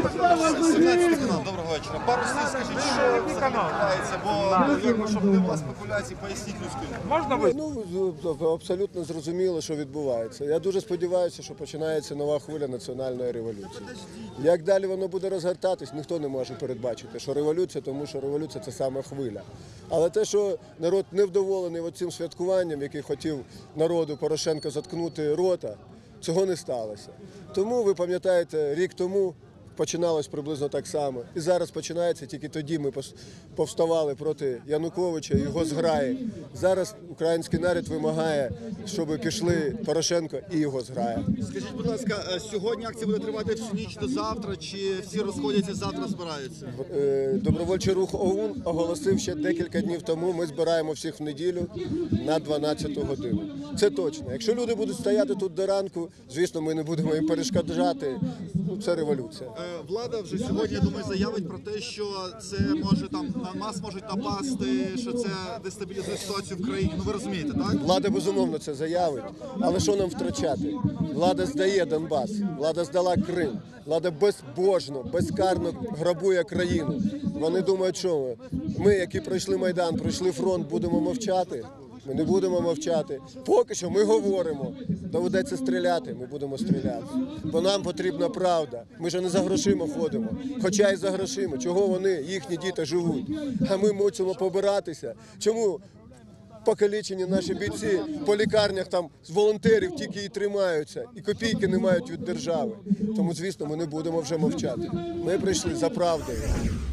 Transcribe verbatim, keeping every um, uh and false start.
сімнадцятий канал, доброго вечора. Пару слів скажіть, що відбувається, бо вірно, щоб не було спекуляцій, поясніть людською. Можна ви? Ну, абсолютно зрозуміло, що відбувається. Я дуже сподіваюся, що починається нова хвиля національної революції. Як далі воно буде розгортатись, ніхто не може передбачити, що революція, тому що революція – це саме хвиля. Але те, що народ невдоволений цим святкуванням, який хотів народу Порошенко заткнути рота, цього не сталося. Тому, ви пам'ятаєте, рік тому починалось приблизно так само. І зараз починається, тільки тоді ми повставали проти Януковича і його зграї. Зараз український народ вимагає, щоб пішли Порошенко і його зграя. Скажіть, будь ласка, сьогодні акція буде тривати всю ніч до завтра, чи всі розходяться, завтра збираються? Добровольчий рух ОУН оголосив ще декілька днів тому, ми збираємо всіх в неділю на дванадцяту годину. Це точно. Якщо люди будуть стояти тут до ранку, звісно, ми не будемо їм перешкоджати. Ну, це революція. Влада вже сьогодні, я думаю, заявить про те, що це може там на нас можуть напасти, що це дестабілізує ситуацію в країні. Ну ви розумієте, так? Влада безумовно це заявить, але що нам втрачати? Влада здає Донбас, влада здала Крим, влада безбожно, безкарно грабує країну. Вони думають, що ми, які пройшли Майдан, пройшли фронт, будемо мовчати? Ми не будемо мовчати. Поки що ми говоримо. Доведеться стріляти, ми будемо стріляти. Бо нам потрібна правда. Ми ж не за грошима ходимо. Хоча і за грошима. Чого вони, їхні діти, живуть? А ми мусимо побиратися. Чому покалічені наші бійці по лікарнях там з волонтерів тільки і тримаються, і копійки не мають від держави? Тому, звісно, ми не будемо вже мовчати. Ми прийшли за правдою.